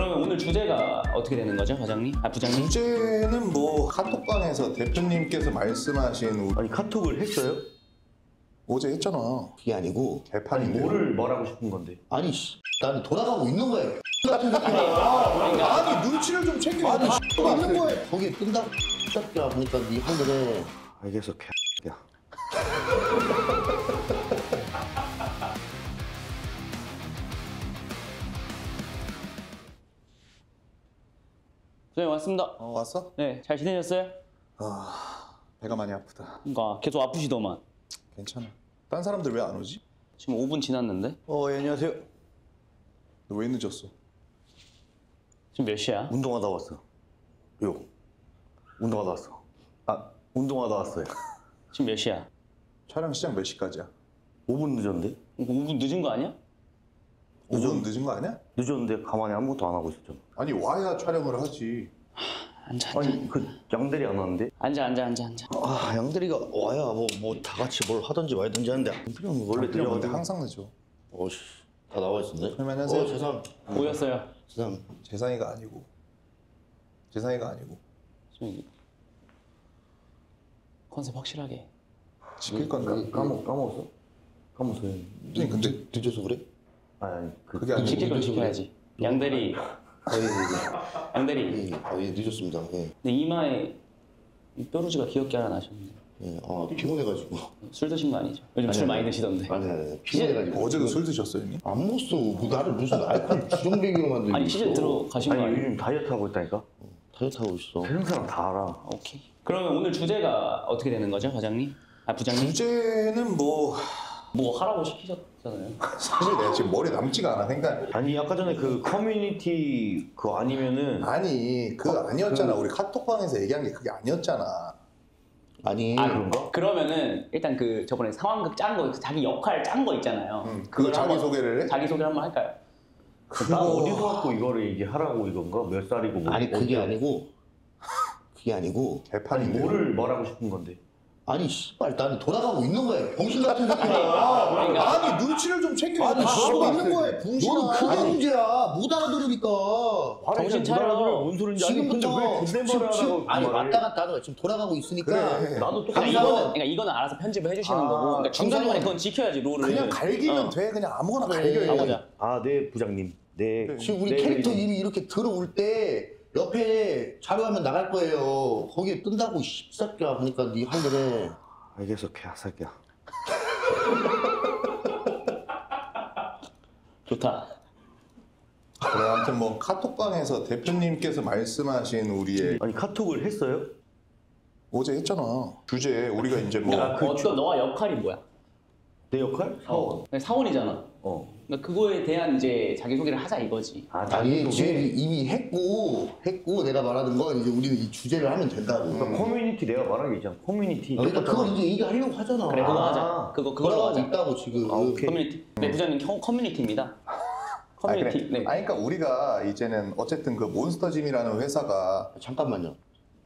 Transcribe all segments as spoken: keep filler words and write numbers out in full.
그러면 오늘 주제가 어떻게 되는 거죠, 과장님? 아, 부장님? 주제는 뭐 카톡방에서 대표님께서 말씀하신 우리 아니 카톡을 했어요? 어제 했잖아. 그게 아니고 개판인데. 뭐를 말하고 싶은 건데? 아니 씨, 나는 돌아가고 있는 거야 같은 새끼야. 그러니까 아니 눈치를 좀 챙겨. 아니 씨, 있는 거야. 거기에 뜬다고 새끼야. 보니까 네 한번에 알겠어, 개야. 부장님 왔습니다. 어, 왔어? 네, 잘 지내셨어요? 아 배가 많이 아프다. 그러니까 계속 아프시더만. 괜찮아. 딴 사람들 왜 안 오지? 지금 오 분 지났는데? 어, 예, 안녕하세요. 너 왜 늦었어? 지금 몇 시야? 운동하다 왔어. 요. 운동하다 왔어. 아, 운동하다 왔어요. 지금 몇 시야? 촬영 시작 몇 시까지야? 오 분 늦었는데? 이거 오 분 늦은 거 아니야? 오 분 늦은 거 아니야? 늦었는데 가만히 아무것도 안 하고 있었잖아. 아니 와야 촬영을 하지. 앉아, 앉아. 아니, 그 양대리 안 왔는데? 앉아, 앉아, 앉아, 앉아. 아 양대리가 와야 뭐 뭐 다 같이 뭘 하든지 말든지 하는데 양대리는 원래 원래 들어가는데 항상 늦어. 어씨 다 나와 있었네. 그럼 안녕하세요. 어 세상 보였어요. 세상 재상이가 아니고. 재상이가 아니고. 지금 컨셉 확실하게. 지킬 건가? 까먹, 까먹었어? 까먹었어요. 아니 근데 늦어서 그래? 아니, 아니. 그, 그게 아니고. 지킬 건 지켜야지. 양대리, 아예 양대리. 예, 아, 예, 늦었습니다. 예. 근데 이마에 이 뾰루지가 귀엽게 하나 나셨는데. 예. 아 피곤해가지고. 술 드신 거 아니죠? 요즘 술 많이 드시던데. 아니 아니 피곤해가지고. 어제도 술 드셨어요, 형님? 안 먹었어. 뭐 나를 무슨 알코올 주정뱅이로 만들고. 아니 시즌 들어가신 거 아니, 아니에요? 요즘 다이어트 하고 있다니까? 다이어트 하고 있어. 세상 사람 다 알아. 오케이. 그러면 오늘 주제가 어떻게 되는 거죠, 과장님? 아, 부장님? 주제는 뭐 뭐 하라고 시키셨잖아요. 사실 내가 지금 머리 남지가 않아. 그러니까 아니, 아까 전에 그 커뮤니티 그거 아니면은 아니 그 아니었잖아. 우리 카톡방에서 얘기한 게 그게 아니었잖아. 아니. 아, 그런가? 그러면은 일단 그 저번에 상황극 짠 거, 자기 역할 짠 거 있잖아요. 응, 그걸 그거 자기 한번- 소개를 해? 자기 소개 한번 할까요? 나 어디서 갖고 이거를 얘기하라고 이건가? 몇 살이고 뭐 아니 그게 어디야? 아니고 그게 아니고 아니, 개판인데. 뭐를 말하고 싶은 건데? 아니 씨발 나는 돌아가고 있는 거야. 병신 같은 새끼야. 그러니까 아니 눈치를 좀 챙겨. 아니, 돌아가고 씨발. 있는 거야, 붕신아. 너는 그게 문제야. 못 알아들으니까. 정신 차려. 뭔 소린지 아니 근데 지금부터 왜 존댓말을 지금, 지금, 하라고 아니 말을 왔다 갔다 하는 거야. 지금 돌아가고 있으니까. 그래. 나도 그러니까 똑같이 이거는, 감사는- 그러니까 이거는 알아서 편집을 해주시는 아, 거고 그러니까 중간중간에 감사는- 그건 지켜야지 룰을. 그냥 갈기면 어. 돼. 그냥 아무거나 그래. 갈겨야 돼. 가보자. 아, 네 부장님. 네. 지금 우리 네, 캐릭터 네. 이미 이렇게 들어올 때 옆에 자료화면 나갈 거예요. 거기에 뜬다고 씹새끼야. 그러니까 네 한번에 알겠어, 개새끼야. 좋다. 그래, 아무튼 뭐 카톡방에서 대표님께서 말씀하신 우리의 아니 카톡을 했어요? 어제 했잖아. 주제 우리가 이제 뭐 그러니까 그 어떤 너와 역할이 뭐야? 내 역할? 사원. 어. 사원이잖아. 어. 그러니까 그거에 대한 이제 자기 소개를 하자 이거지. 아, 아니 자기 지금 소개. 이미 했고 했고 내가 말하는 건 이제 우리는 이 주제를 하면 된다고. 그러니까 커뮤니티 내가 말한 게 있잖아. 커뮤니티. 그러니까 그걸 이제 얘기하려고 하잖아. 그래 그거 아. 하자. 그거 그걸로 돌아가고 하자. 있다고 지금. 아, 오케이. 커뮤니티. 네 부장님 형 커뮤니티입니다. 아, 커뮤니티. 그래. 네. 아니 그러니까 우리가 이제는 어쨌든 그 몬스터짐이라는 회사가 잠깐만요.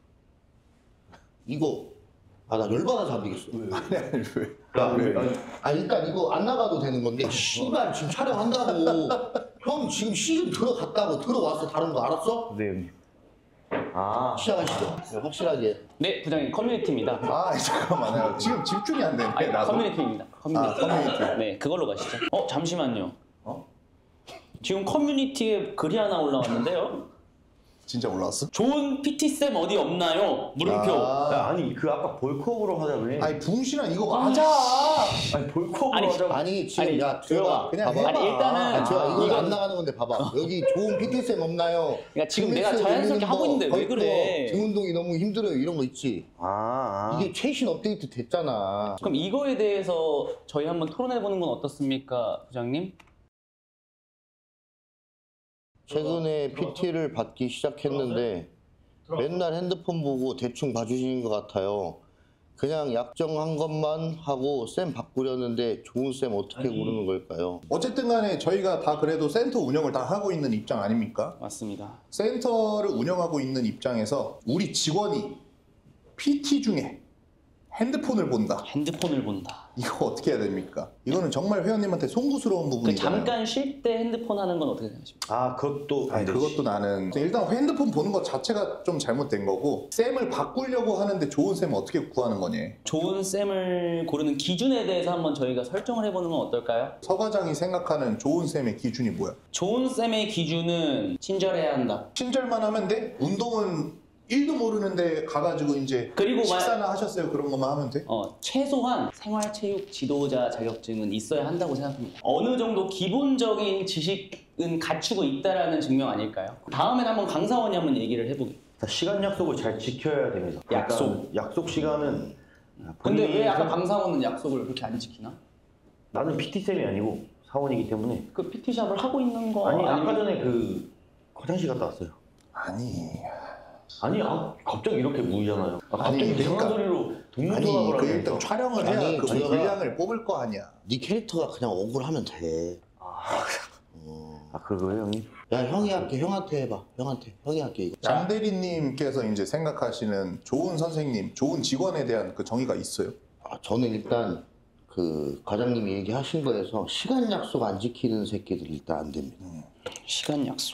이거 아 나 열받아서 안 되겠어. 아니 아니 왜? 야, 왜? 아니, 아니 일단 이거 안 나가도 되는 건데 씨발 지금 촬영한다고 형 지금 시즌 들어갔다고 들어왔어. 다른 거 알았어? 네, 형님. 아. 시작하시죠. 네, 확실하게. 네 부장님 커뮤니티입니다. 아 잠깐만요. 지금 집중이 안 되네. 아니, 나도. 커뮤니티입니다. 커뮤니티. 아, 커뮤니티. 네 그걸로 가시죠. 어 잠시만요. 어? 지금 커뮤니티에 글이 하나 올라왔는데요. 진짜 올라왔어? 좋은 피티쌤 어디 없나요? 물음표. 아, 야, 아니 그 아까 볼컵으로 하자며. 아니 붕신아 이거 맞아. 아니 볼컵으로 아니, 하자고. 아니 지금 아니, 야 조용아. 들어가. 그냥 봐봐. 해봐. 아니 일단은 아, 저 이거 이건- 안 나가는 건데 봐봐. 여기 좋은 피티쌤 없나요? 그러니까 지금 내가 등에서 자연스럽게 올리는 하고 거, 있는데 왜 벌써 그래? 등 운동이 너무 힘들어요. 이런 거 있지. 아, 아. 이게 최신 업데이트 됐잖아. 그럼 이거에 대해서 저희 한번 토론해 보는 건 어떻습니까, 부장님? 최근에 피티를 받기 시작했는데 맨날 핸드폰 보고 대충 봐주시는 것 같아요. 그냥 약정한 것만 하고 쌤 바꾸려는데 좋은 쌤 어떻게 고르는 걸까요? 어쨌든 간에 저희가 다 그래도 센터 운영을 다 하고 있는 입장 아닙니까? 맞습니다. 센터를 운영하고 있는 입장에서 우리 직원이 피티 중에 핸드폰을 본다. 핸드폰을 본다. 이거 어떻게 해야 됩니까? 이거는 정말 회원님한테 송구스러운 그 부분이잖아요. 잠깐 쉴 때 핸드폰 하는 건 어떻게 생각하십니까? 아 그것도 안 아니 되지. 그것도 나는 일단 핸드폰 보는 것 자체가 좀 잘못된 거고 쌤을 바꾸려고 하는데 좋은 쌤 어떻게 구하는 거니? 좋은 쌤을 고르는 기준에 대해서 한번 저희가 설정을 해보는 건 어떨까요? 서 과장이 생각하는 좋은 쌤의 기준이 뭐야? 좋은 쌤의 기준은 친절해야 한다. 친절만 하면 돼? 운동은 일도 모르는데 가가지고 이제 그리고 식사나 하셨어요? 그런 것만 하면 돼? 어, 최소한 생활체육 지도자 자격증은 있어야 한다고 생각합니다. 어느 정도 기본적인 지식은 갖추고 있다라는 증명 아닐까요? 다음엔 한번 강사원이 한번 얘기를 해보게. 시간 약속을 잘 지켜야 됩니다. 약속. 일단 약속 시간은 근데 본인이 왜 아까 생- 강사원은 약속을 그렇게 안 지키나? 나는 피티쌤이 아니고 사원이기 때문에. 그 피티샵을 하고 있는 거 아니 아니면- 아까 전에 그 화장실 갔다 왔어요. 아니 아니 아, 갑자기 이렇게 무이잖아요. 아, 갑자기 아니, 이상한 그러니까- 소리로 동물 아니 조각을 그 하니까. 일단 촬영을 해야 아니, 그 저희가- 분량을 뽑을 거 아니야. 네 캐릭터가 그냥 억울하면 돼. 아 그거예요 형님? 야 형이 할게. 형한테 해봐. 형한테. 형이 할게 이거. 장 대리님께서 이제 생각하시는 좋은 선생님, 좋은 직원에 대한 그 정의가 있어요? 아, 저는 일단 그 과장님이 얘기하신 거에서 시간 약속 안 지키는 새끼들 일단 안 됩니다. 시간 약속.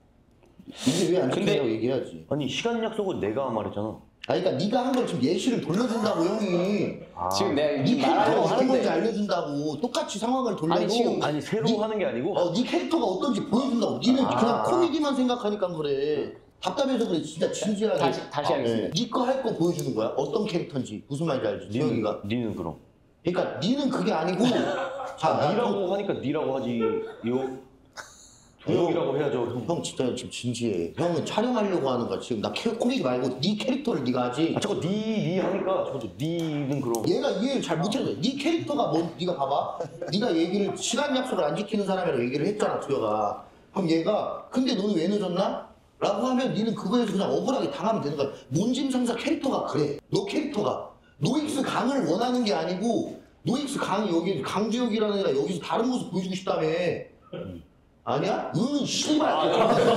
이게 왜 안 근데- 지키냐고 얘기해야지. 아니 시간 약속은 내가 말했잖아. 아 그러니까 네가 한 걸 지금 예시를 돌려준다고 형이. 아, 지금 내가 네 지금 캐릭터가 말하려고 어떤 건지 하는데 알려준다고. 똑같이 상황을 돌려도 아니, 지금- 아니 새로 네- 하는 게 아니고 어, 네 캐릭터가 어떤지 보여준다고. 니는 아. 그냥 코미디만 생각하니까 그래. 답답해서 그래. 진짜 진지하게. 다시- 다시 하겠습니다. 네 거 할 거 보여주는 거야. 어떤 캐릭터인지 무슨 말인지 알지? 니는 주혁이가. 니는 그럼 그러니까 니는 그게 아니고. 자, 나 니라고 하니까 니라고 하지 요 두혁이라고 해야죠 형. 형 진짜 지금 진지해. 형은 촬영하려고 하는 거야. 지금 나 캐, 코미디 말고 네 캐릭터를 네가 하지. 아 자꾸 니 니 하니까 저도 니는 그럼. 얘가 이해를 잘 못해줘. 네 캐릭터가 뭔? 네가 봐봐. 네가 얘기를 시간 약속을 안 지키는 사람이라고 얘기를 했잖아, 두혁아. 그럼 얘가 근데 너는 왜 늦었나? 라고 하면 니는 그거에서 그냥 억울하게 당하면 되는 거야. 몬짐 상사 캐릭터가 그래. 너 캐릭터가 노익스 강을 원하는 게 아니고 노익스 강이 여기 강주혁이라는 애가 여기서 다른 모습 보여주고 싶다며. 아니야? 응, 씨발.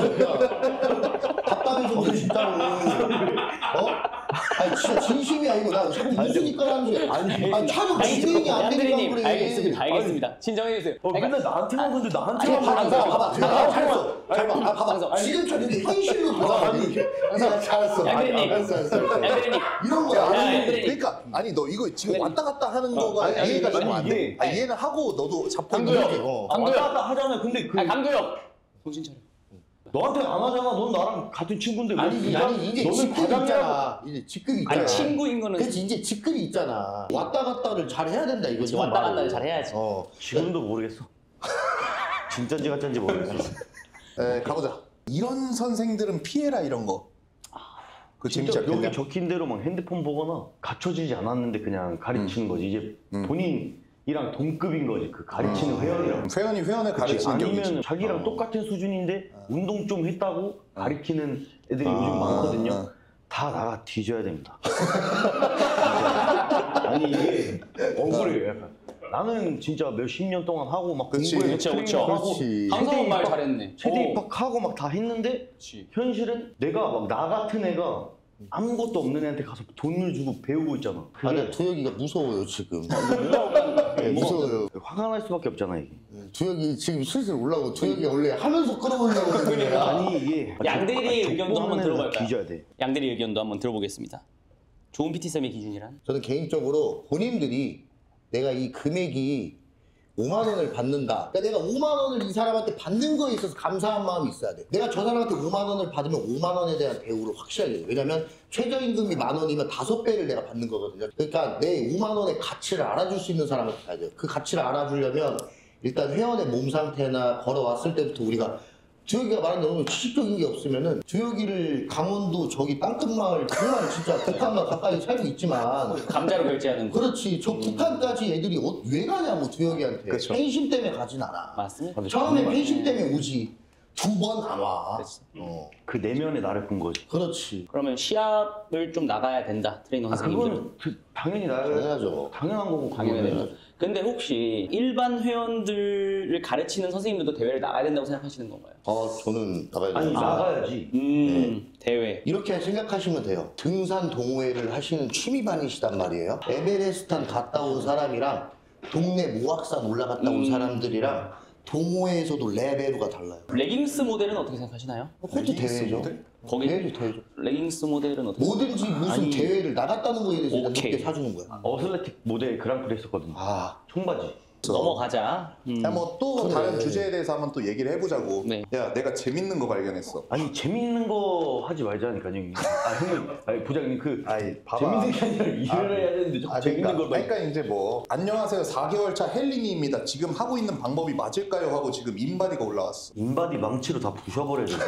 답답해서 그래, 진짜로. 어? 아니, 진짜 진심이야, 이거. 나 자꾸 웃으니까 하는 게. 아니, 아니, 촬영 진행이 안 되니까 양대리님 그래. 알겠습니다. 알겠습니다. 진정해주세요. 어, 맨날 나한테만 근데 나한테만 아니, 봐봐, 방송, 봐봐, 방송, 봐봐. 방송, 잘했어. 잘 봐. 아, 봐봐. 방송. 지금처럼 이렇게 현실로 돌아가. 이렇게. 야, 잘했어. 양대리님. 알았어, 알았어, 알았어. 양대리님. 이런 야, 거야. 양대리님. 그러니까 아니 너 이거 지금 네. 왔다 갔다 하는 거가 아니, 아니, 이해가 아니, 지금 안 돼. 이게- 아, 이해는 하고 너도 잡고 강도혁. 있는 거지. 어. 아, 강도혁. 왔다 갔다 하잖아요. 근데 그 아, 강도혁. 정신 차려. 너한테 안 하잖아. 넌 나랑 같은 친구인데 왜 아니, 네가- 아니, 이제 너는 직급이 과장이라고- 있잖아. 이제 직급이 있잖아. 아니 친구인 거는 그렇지, 이제 직급이 있잖아. 왔다 갔다를 잘 해야 된다, 이거지. 왔다 말로. 갔다 잘 해야지. 어. 지금도 모르겠어. 진짜인지 가짜인지 모르겠어. 에, 가보자. 이런 선생들은 피해라 이런 거. 그 재밌지 진짜 않겠냐? 여기 적힌 대로 막 핸드폰 보거나 갖춰지지 않았는데 그냥 가르치는 거지. 이제 음. 본인이랑 동급인 거지. 그 가르치는 회원이랑. 회원이 회원을 그치? 가르치는 격이지. 아니면 자기랑 어. 똑같은 수준인데 운동 좀 했다고 가르치는 애들이 아, 요즘 많거든요. 아. 다 나가 뒤져야 됩니다. 진짜. 아니 이게 억울해요. 약간. 나는 진짜 몇십 년 동안 하고 막 그치. 공부해서 그쵸, 트레이닝 그쵸. 하고 그렇지. 강사원 말 입학- 잘했네. 최대 오. 입학하고 막 다 했는데 그렇지. 현실은 내가 막 나 같은 애가 아무것도 없는 애한테 가서 돈을 주고 배우고 있잖아. 아, 근데 두혁이가 무서워요, 지금. 뭐, 네, 무서워요. 화가 날 수밖에 없잖아 이게. 두혁이 지금 슬슬 올라오고, 두혁이 원래 하면서 끌어보려고 하는 거야. 아니 이게 양대리의 아, 의견도 한번 족보는 들어볼까요? 뒤져야 돼. 양대리 의견도 한번 들어보겠습니다. 좋은 피티쌤의 기준이란? 저는 개인적으로 본인들이 내가 이 금액이 오만 원을 받는다. 그러니까 내가 오만 원을 이 사람한테 받는 거에 있어서 감사한 마음이 있어야 돼. 내가 저 사람한테 오만 원을 받으면 오만 원에 대한 대우를 확실하게 해요. 왜냐면 최저임금이 만 원이면 다섯 배를 내가 받는 거거든요. 그러니까 내 오만 원의 가치를 알아줄 수 있는 사람한테 가야 돼요. 그 가치를 알아주려면 일단 회원의 몸 상태나 걸어왔을 때부터 우리가 주혁이가 말한 너무 지식적인 게 없으면은 주혁이를 강원도 저기 땅끝마을 정말 진짜 북한만 가까이 살고 있지만 감자로 결제하는 거. 그렇지 저 북한까지 애들이 어, 왜 가냐고 주혁이한테 그쵸. 팬심 때문에 가진 않아. 맞습니다. 처음에 팬심 때문에 오지 두 번 안 와. 그치. 어 그 내면에 나를 본 거지. 그렇지. 그러면 시합을 좀 나가야 된다. 트레이너 아 선생님들. 그거는 그, 당연히 나를 당연하죠. 당연한 거고 당연히 그거는. 된다. 근데 혹시 일반 회원들을 가르치는 선생님들도 대회를 나가야 된다고 생각하시는 건가요? 어 저는 나가야 아니 된다. 나가야지. 음, 대회. 이렇게 생각하시면 돼요. 등산 동호회를 하시는 취미반이시단 말이에요. 에베레스트한 갔다 온 사람이랑 동네 모악산 올라갔다 온 음. 사람들이랑 동호회에서도 레벨가 달라요. 레깅스 모델은 어떻게 생각하시나요? 그것도 레깅스 대회죠. 모델? 거기 대회죠, 대회죠. 레깅스 모델은 어떻게 뭐든지 무슨 아니, 대회를 나갔다는 거에 대해서 일단 오케이. 높게 사주는 거야. 어슬레틱 모델 그랑프리 했었거든요. 아, 청바지. 넘어가자. 음. 뭐또 그래. 다른 주제에 대해서 한번 또 얘기를 해보자고. 네. 야, 내가 재밌는 거 발견했어. 아니 재밌는 거 하지 말자니까 형님. 아 형님, 아니 부장님 그 아이, 봐봐. 재밌는 게 아니라 일을 아, 해야 되는데 좀 아, 재밌는 그러니까, 걸 말. 그러니까 이제 뭐 안녕하세요 사 개월 차 헬린이입니다. 지금 하고 있는 방법이 맞을까요? 하고 지금 인바디가 올라왔어. 인바디 망치로 다 부셔버려야 돼.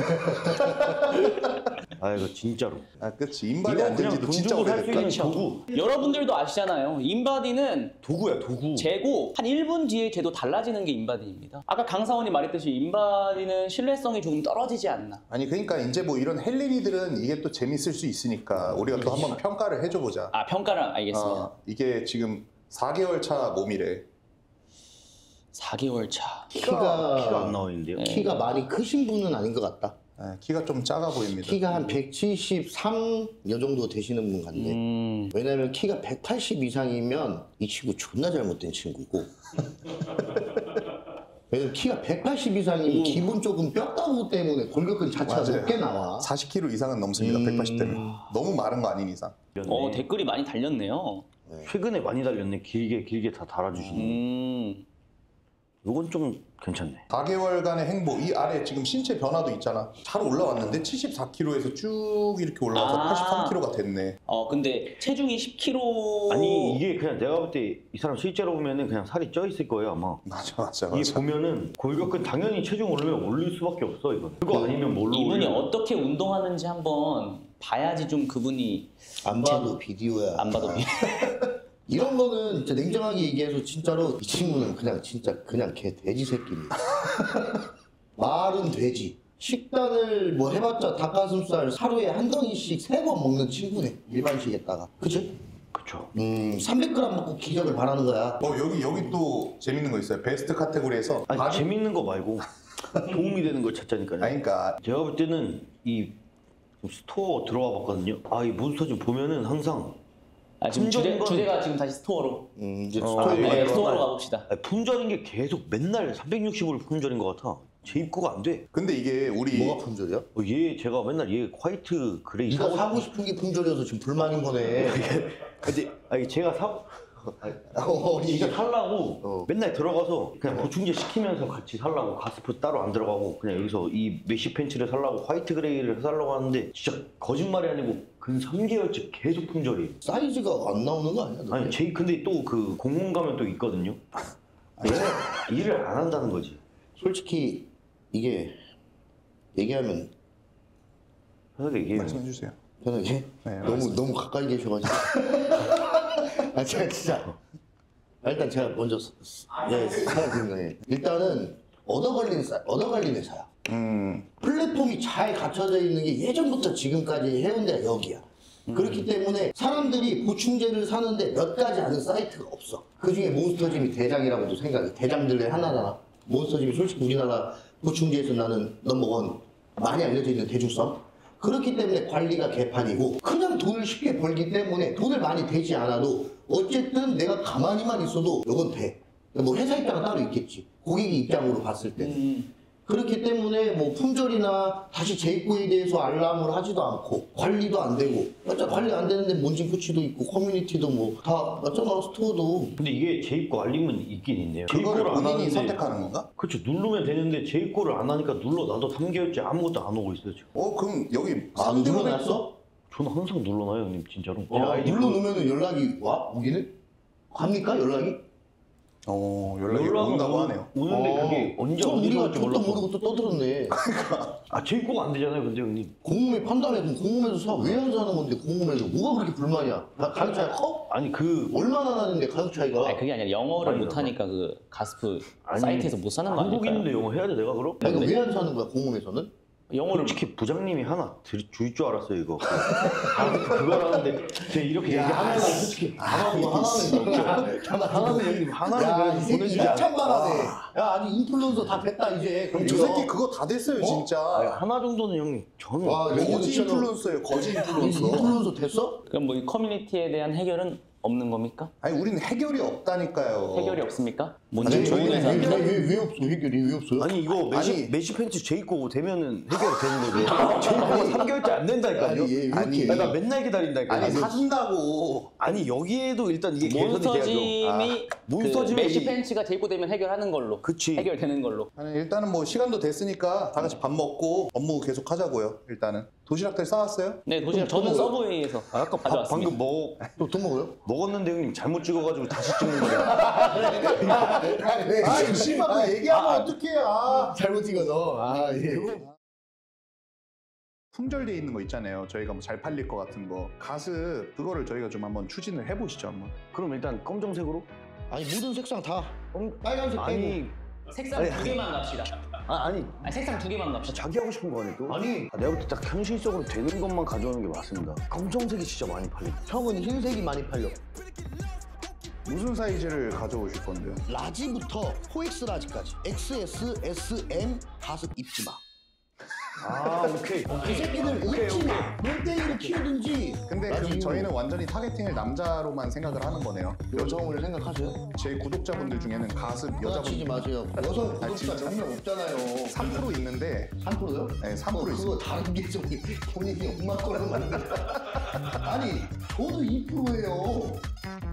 아 이거 진짜로. 아, 그치. 인바디 이거 안 그냥 된지도 돈 진짜 주고 살 수 오래됐다. 있는 도구. 여러분들도 아시잖아요. 인바디는 도구야 도구. 재고 한 일 분 뒤에 재도 달라지는 게 인바디입니다. 아까 강사원이 말했듯이 인바디는 신뢰성이 조금 떨어지지 않나. 아니 그러니까 이제 뭐 이런 헬린이들은 이게 또 재밌을 수 있으니까 우리가 또 한번 평가를 해줘 보자. 아 평가를 알겠습니다. 어, 이게 지금 사 개월 차 몸이래. 사 개월 차. 키가 키가 안 나와 있는데요. 네. 키가 많이 크신 분은 아닌 것 같다. 아, 키가 좀 작아 보입니다. 키가 한 백칠십삼 요 정도 되시는 분 같네. 음. 왜냐면 키가 백팔십 이상이면 이 친구 존나 잘못된 친구고. 왜냐면 키가 백팔십 이상이면 기본적인 뼈가루 때문에 골격근 자체가 맞아요. 높게 나와. 사십 킬로그램 이상은 넘습니다. 음. 백팔십 대는. 너무 마른 거 아닌 이상. 어 댓글이 많이 달렸네요. 최근에 많이 달렸네. 길게 길게 다 달아주시는. 음. 이건 좀 괜찮네. 사 개월간의 행복. 이 아래 지금 신체 변화도 있잖아. 잘 올라왔는데 칠십사 킬로그램에서 쭉 이렇게 올라와서 아. 팔십삼 킬로그램가 됐네. 어 근데 체중이 십 킬로그램. 아니 이게 그냥 내가 볼 때 이 사람 실제로 보면은 그냥 살이 쪄 있을 거예요 아마. 맞아 맞아 이게 맞아. 보면은 골격근 당연히 체중 오르면 올릴 수밖에 없어 이건. 그거 아니면 뭘로 이분이 올려? 어떻게 운동하는지 한번 봐야지 좀 그분이 안 봐도 비디오야. 안 봐도 이런 거는 진짜 냉정하게 얘기해서 진짜로 이 친구는 그냥 진짜 그냥 개 돼지 새끼입니다. 말은 돼지. 식단을 뭐 해봤자 닭가슴살 하루에 한 덩이씩 세 번 먹는 친구네. 일반식에다가. 그치? 그쵸. 음, 삼백 그램 먹고 기적을 바라는 거야. 어 여기 여기 또 재밌는 거 있어요. 베스트 카테고리에서 아니 바디- 재밌는 거 말고 도움이 되는 걸 찾자니까요. 아니 그러니까 제가 볼 때는 이 스토어 들어와 봤거든요. 아 이 몬스터 좀 보면은 항상 아, 지금 주제, 품절인 건- 주제가 지금 다시 스토어로. 음, 이제 어, 스토리 네, 맞아요. 스토어로 가봅시다. 아니, 품절인 게 계속 맨날 삼백육십으로 품절인 것 같아. 제 입구가 안 돼. 근데 이게 우리 뭐가 품절이야? 어, 얘 제가 맨날 얘 화이트 그레이 네가 사고 사고 싶은 게 품절이어서 지금 불만인 거네. 근데 아니 제가 사 어, 이거 이게 살라고 어. 맨날 들어가서 그냥 보충제 시키면서 같이 살라고 가스프 따로 안 들어가고 그냥 여기서 이 메쉬 팬츠를 살라고 화이트 그레이를 살라고 하는데 진짜 거짓말이 아니고 근 삼 개월째 계속 품절이에요. 사이즈가 안 나오는 거 아니야? 아니 제 근데 또 그 공공 가면 또 있거든요. 얘 일을 안 한다는 거지. 솔직히 이게 얘기하면 편하게 얘기해요. 말씀해 주세요. 편하게 네, 너무 너무 가까이 계셔가지고 아 제가 진짜 아, 일단 제가 먼저 네, 생각해요. 일단은 얻어 걸린 사- 얻어 걸린 회사야. 음 플랫폼이 잘 갖춰져 있는 게 예전부터 지금까지 해온 데가 여기야. 그렇기 때문에 사람들이 보충제를 사는데 몇 가지 아는 사이트가 없어. 그 중에 몬스터짐이 대장이라고도 생각해. 대장들의 하나잖아. 몬스터짐이 솔직히 우리나라 보충제에서 나는 넘버원 많이 알려져 있는 대중성. 그렇기 때문에 관리가 개판이고 그냥 돈을 쉽게 벌기 때문에 돈을 많이 대지 않아도 어쨌든 내가 가만히만 있어도 이건 돼. 뭐 회사 입장은 따로 있겠지. 고객 입장으로 봤을 때. 음. 그렇기 때문에 뭐 품절이나 다시 재입고에 대해서 알람을 하지도 않고 관리도 안 되고 맞아 관리 안 되는데 뭔진 코치도 있고 커뮤니티도 뭐 다 맞잖아 스토어도 근데 이게 재입고 알림은 있긴 있네요. 그거를 재입고를 안 본인이 하는데 선택하는 건가? 그렇죠. 누르면 되는데 재입고를 안 하니까 눌러놔도 삼 개월째 아무것도 안 오고 있어요 지금. 어 그럼 여기 안 삼 개월 눌러놨어? 저는 항상 눌러놔요 형님 진짜로. 제 어, 아이디 눌러놓으면은 연락이 와? 오기는? 갑니까 연락이? 어 연락이 연락은 온다고 오는- 하네요. 오는데 어. 그게 언제 그럼 어디서 우리가 올지 족도 몰라서. 모르고 또 떠들었네. 아 재입고가 안 되잖아요 근데 형님. 공홈에 판단해 그럼 공홈에서 사 왜 안 사는 건데 공홈에서 뭐가 그렇게 불만이야? 가- 가격 차이가 커? 아니 그 얼마나 나는데 가격 차이가? 아니 그게 아니라 영어를 아니, 못하니까 그 가스프 아니, 사이트에서 못 사는 거 아닐까요? 한국인인데 영어 해야 돼 내가 그럼? 아니, 그러니까 왜 안 사는 거야 공홈에서는? 영어를 솔직히 부장님이 하나 줄 줄 알았어요 이거. 아 그거라는데 제가 이렇게 얘기하면 솔직히 하나는 하나는 하나는 형님 하나는 야, 그래도 이 새끼 보내주지 않아. 참만하네. 야, 아니 인플루언서 다 됐다 이제. 그럼 저 이거- 새끼 그거 다 됐어요 아니, 진짜. 하나 정도는 형님 저는 와, 거지 여기는 인플루언서예요. 거지 이 인플루언서. 인플루언서 됐어? 그럼 뭐 이 커뮤니티에 대한 해결은 없는 겁니까? 아니 우리는 해결이 없다니까요. 해결이 없습니까? 아니, 뭔지 좋은 저희는 회사. 해결- 왜, 왜 없어? 해결이 왜 없어요? 아니 이거 메시, 아니. 메시 팬츠 제이코 되면은 해결이 되는 거죠. 제이코가 삼 개월째 안 된다니까요. 아니, 예, 아니, 이렇게. 나, 나 맨날 기다린다니까요. 아니 사준다고. 아니 여기에도 일단 이게 개선이 돼야죠. 몬스터짐이 아, 몬스터짐이- 그 메시 팬츠가 제입고되면 해결하는 걸로. 그치. 해결되는 걸로. 아니, 일단은 뭐 시간도 됐으니까 다 같이 밥 먹고 업무 계속 하자고요. 일단은 도시락들 싸왔어요? 네, 도시락 저는 서브웨이에서 아, 아까 밥 가져왔습니다. 방금 먹 또, 또 먹어요? 먹었는데 형님 잘못 찍어가지고 다시 찍는 거예요. 아 씨발 얘기하면 어떡해. 아. 잘못 찍어서. 아, 예. 품절돼 있는 거 있잖아요. 저희가 뭐 잘 팔릴 것 같은 거. 가습 그거를 저희가 좀 한번 추진을 해보시죠 한번. 그럼 일단 검정색으로? 아니, 모든 색상 다. 빨간색 빼고. 아니 색상 아니, 두 개만 갑시다. 아, 아니 아니, 색상 두 개만 갑시다. 자기 하고 싶은 거 아니고? 아니. 아, 내가 볼 때 딱 현실적으로 되는 것만 가져오는 게 맞습니다. 검정색이 진짜 많이 팔려. 형은 흰색이 많이 팔려. 무슨 사이즈를 가져오실 건데요? 라지부터 포엑스 라지까지. 엑스에스, 에스, 엠 가습 입지 마. 아 오케이. 그 새끼들 입지 마. 몸뚱이를 키우든지. 근데 라지 그럼 입고. 저희는 완전히 타겟팅을 남자로만 생각을 하는 거네요. 여성을 생각하세요? 제 구독자분들 중에는 가습 여자치지 여자분 마세요. 여성 구독자 진짜? 몇 명 없잖아요. 삼 퍼센트 있는데 삼 퍼센트요? 네, 삼 퍼센트 그거 있습니다. 다른 게 좀 본인이 엄마 거라고 만든. 아니, 저도 이 퍼센트예요.